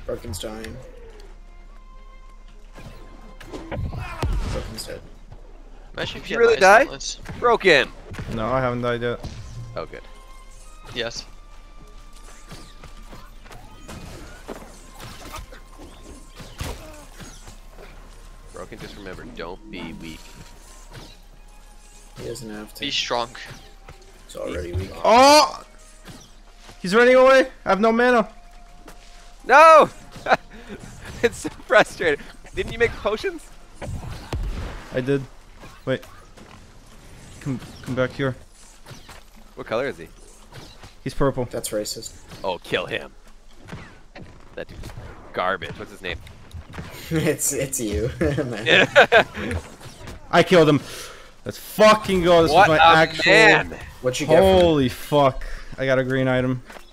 Broken's dying. Broken's dead. Imagine if You you really had die? Nice. Broken. No, I haven't died yet. Oh, good. Yes. Broken, just remember, don't be weak. He doesn't have to. Be strong. He's already weak. Oh! He's running away. I have no mana. No! It's so frustrating. Didn't you make potions? I did. Wait. Come back here. What color is he? He's purple. That's racist. Oh, kill him. That dude's garbage. What's his name? it's you, man. I killed him. Let's fucking go. This What was a my actual. man! What you get from Holy fuck! I got a green item.